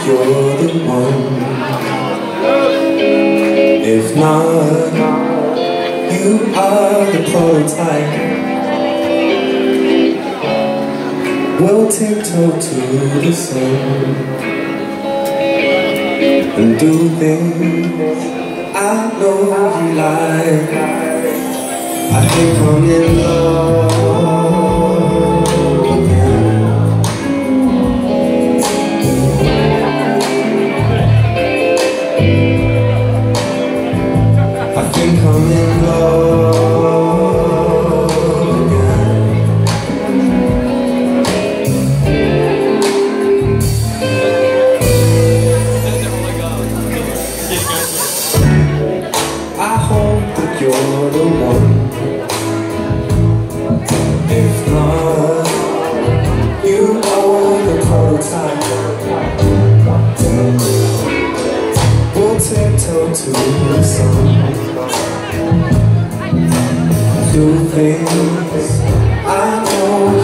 that you're the one. If not, you are the prototype. We'll tiptoe to the sun and do things I know you like. I think I'm in love again. I think I'm in love again. I hope that you're the one. If not, you are the prototype. We'll tiptoe to the sun, do things I know